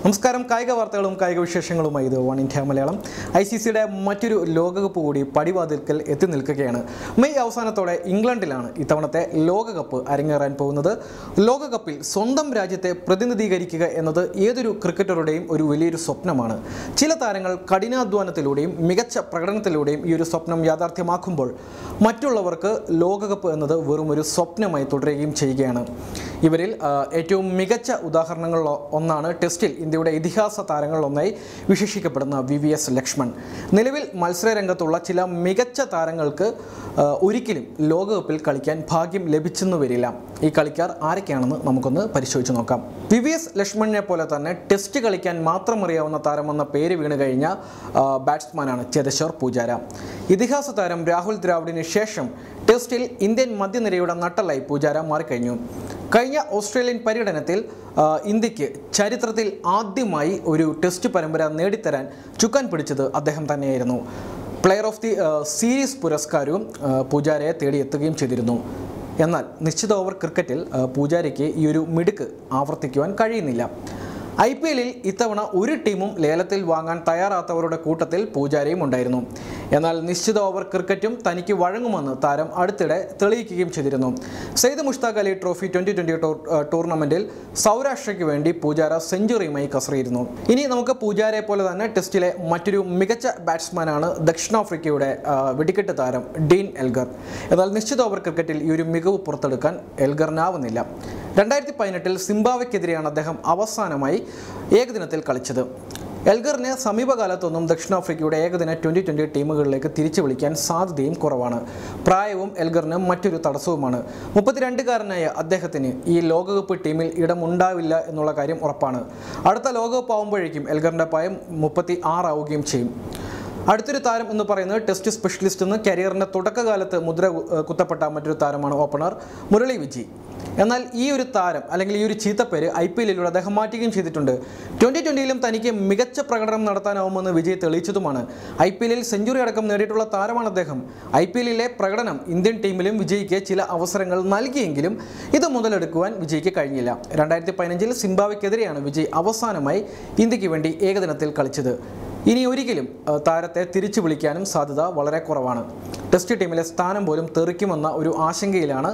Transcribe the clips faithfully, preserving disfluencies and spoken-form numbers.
നമസ്കാരം. കായിക വാർത്തകളും കായിക വിശേഷങ്ങളുമായി ഇത് one India Malayalam. I C സിയുടെ മറ്റൊരു ലോകകപ്പ് കൂടി പടിവാതിൽക്കൽ എത്തി നിൽക്കുകയാണ്. മെയ് അവസാനത്തോടെ ഇംഗ്ലണ്ടിലാണ് ഇത്തവണത്തെ ലോകകപ്പ് അരങ്ങേറാൻ പോകുന്നത്. ലോകകപ്പിൽ സ്വന്തം രാജ്യത്തെ പ്രതിനിധീകരിക്കുക എന്നത് ഏതൊരു ക്രിക്കറ്ററുടെയും ഒരു വലിയൊരു സ്വപ്നമാണ്. ചില താരങ്ങൾ കഠിനാധ്വാനത്തിലൂടെയും മികച്ച പ്രകടനത്തിലൂടെയും ഈ ഒരു സ്വപ്നം യാഥാർത്ഥ്യമാക്കുമ്പോൾ മറ്റുള്ളവർക്ക് ലോകകപ്പ് എന്നത് വെറും ഒരു സ്വപ്നമായി തുടരുകയും ചെയ്യുകയാണ്. ഇവരിൽ ഏറ്റവും മികച്ച ഉദാഹരണങ്ങളിൽ ഒന്നാണ് ടെസ്റ്റിൽ ഇന്ത്യയുടെ ഇതിഹാസ താരങ്ങളിലൊന്നായി വിശേഷിക്കപ്പെടുന്ന വി വി എസ് ലക്ഷ്മൺ. നിലവിൽ മത്സരരംഗത്തുള്ള ചില മികച്ച താരങ്ങൾക്ക് ഒരിക്കലും ലോകകപ്പിൽ കളിക്കാൻ ഭാഗ്യം ലഭിച്ചെന്നു വരില്ല. ഈ കളിക്കാർ ആരൊക്കെയാണെന്ന് നമുക്കൊന്ന് പരിശോധിച്ച് നോക്കാം. വി വി എസ് ലക്ഷ്മണിനെ പോലെ തന്നെ ടെസ്റ്റ് കളിക്കാൻ മാത്രം അറിയാവുന്ന താരമെന്ന പേര് വീണ് കഴിഞ്ഞ ബാറ്റ്സ്മാനാണ് ചേതേശ്വർ പൂജാര. ഇതിഹാസ താരം രാഹുൽ ദ്രാവിഡിന് ശേഷം ടെസ്റ്റിൽ ഇന്ത്യൻ മധ്യനിരയുടെ നട്ടലായി പൂജാര മാറിക്കഴിഞ്ഞു. കഴിഞ്ഞ ഓസ്ട്രേലിയൻ പര്യടനത്തിൽ ഇന്ത്യക്ക് ചരിത്രത്തിൽ ആദ്യമായി ഒരു ടെസ്റ്റ് പരമ്പര നേടിത്തരാൻ ചുക്കാൻ പിടിച്ചത് അദ്ദേഹം തന്നെയായിരുന്നു. പ്ലെയർ ഓഫ് ദി സീരീസ് പുരസ്കാരവും പൂജാരയെ തേടിയെത്തുകയും ചെയ്തിരുന്നു. എന്നാൽ നിശ്ചിത ഓവർ ക്രിക്കറ്റിൽ പൂജാരയ്ക്ക് ഈ ഒരു മിടുക്ക് ആവർത്തിക്കുവാൻ കഴിയുന്നില്ല. ഐ പി എല്ലിൽ ഇത്തവണ ഒരു ടീമും ലേലത്തിൽ വാങ്ങാൻ തയ്യാറാത്തവരുടെ കൂട്ടത്തിൽ പൂജാരയും ഉണ്ടായിരുന്നു. എന്നാൽ നിശ്ചിത ഓവർ ക്രിക്കറ്റും തനിക്ക് വഴങ്ങുമെന്ന് താരം അടുത്തിടെ തെളിയിക്കുകയും ചെയ്തിരുന്നു. Syed Mushtaq Ali trophy twenty twenty ടൂർണമെൻറ്റിൽ സൗരാഷ്ട്രയ്ക്ക് വേണ്ടി പൂജാര സെഞ്ചുറിയുമായി കസറിയിരുന്നു. ഇനി നമുക്ക് പൂജാരയെ പോലെ തന്നെ ടെസ്റ്റിലെ മറ്റൊരു മികച്ച ബാറ്റ്സ്മാനാണ് ദക്ഷിണാഫ്രിക്കയുടെ വെടിക്കെട്ട് താരം ഡീൻ എൽഗർ. എന്നാൽ നിശ്ചിത ഓവർ ക്രിക്കറ്റിൽ ഈ ഒരു മികവ് പുറത്തെടുക്കാൻ എൽഗറിനാവുന്നില്ല. രണ്ടായിരത്തി പതിനെട്ടിൽ സിംബാബ്വെക്കെതിരെയാണ് അദ്ദേഹം അവസാനമായി ഏകദിനത്തിൽ കളിച്ചത്. എൽഗറിനെ സമീപകാലത്തൊന്നും ദക്ഷിണാഫ്രിക്കയുടെ ഏകദിന ട്വൻ്റി ട്വൻ്റി ടീമുകളിലേക്ക് തിരിച്ചു വിളിക്കാൻ സാധ്യതയും കുറവാണ്. പ്രായവും എൽഗറിന് മറ്റൊരു തടസ്സവുമാണ്. മുപ്പത്തിരണ്ടുകാരനായ അദ്ദേഹത്തിന് ഈ ലോകകപ്പ് ടീമിൽ ഇടമുണ്ടാവില്ല എന്നുള്ള കാര്യം ഉറപ്പാണ്. അടുത്ത ലോകകപ്പ് ആവുമ്പോഴേക്കും എൽഗറിൻ്റെ പ്രായം മുപ്പത്തി ആറാവുകയും ചെയ്യും. അടുത്തൊരു താരം എന്ന് പറയുന്നത് ടെസ്റ്റ് സ്പെഷ്യലിസ്റ്റ് എന്ന് കരിയറിൻ്റെ തുടക്കകാലത്ത് മുദ്ര കുത്തപ്പെട്ട മറ്റൊരു താരമാണ് ഓപ്പണർ മുരളി വിജി. എന്നാൽ ഈ ഒരു താരം അല്ലെങ്കിൽ ഈ ഒരു ചീത്തപ്പേര് ഐ പി എല്ലിലൂടെ അദ്ദേഹം മാറ്റുകയും ചെയ്തിട്ടുണ്ട്. ട്വൻ്റി ട്വൻ്റിയിലും തനിക്ക് മികച്ച പ്രകടനം നടത്താനാവുമെന്ന് വിജയ് തെളിയിച്ചതുമാണ്. ഐ പി എല്ലിൽ സെഞ്ചുറി അടക്കം നേടിയിട്ടുള്ള താരമാണ് അദ്ദേഹം. ഐ പി എല്ലിലെ പ്രകടനം ഇന്ത്യൻ ടീമിലും വിജയ്ക്ക് ചില അവസരങ്ങൾ നൽകിയെങ്കിലും ഇത് മുതലെടുക്കുവാൻ വിജയ്ക്ക് കഴിഞ്ഞില്ല. രണ്ടായിരത്തി പതിനഞ്ചിൽ സിംബാബ്വെക്കെതിരെയാണ് വിജയ് അവസാനമായി ഇന്ത്യക്ക് വേണ്ടി ഏകദിനത്തിൽ കളിച്ചത്. ഇനി ഒരിക്കലും താരത്തെ തിരിച്ചു വിളിക്കാനും സാധ്യത വളരെ കുറവാണ്. ടെസ്റ്റ് ടീമിലെ സ്ഥാനം പോലും തെറിക്കുമെന്ന ഒരു ആശങ്കയിലാണ്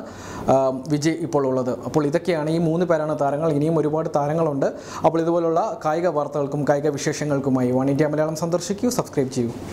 വിജയ് ഇപ്പോൾ ഉള്ളത്. അപ്പോൾ ഇതൊക്കെയാണ്, ഈ മൂന്ന് പേരാണ് താരങ്ങൾ. ഇനിയും ഒരുപാട് താരങ്ങളുണ്ട്. അപ്പോൾ ഇതുപോലുള്ള കായിക വാർത്തകൾക്കും കായിക വിശേഷങ്ങൾക്കുമായി വൺ ഇന്ത്യ മലയാളം സന്ദർശിക്കൂ, സബ്സ്ക്രൈബ് ചെയ്യൂ.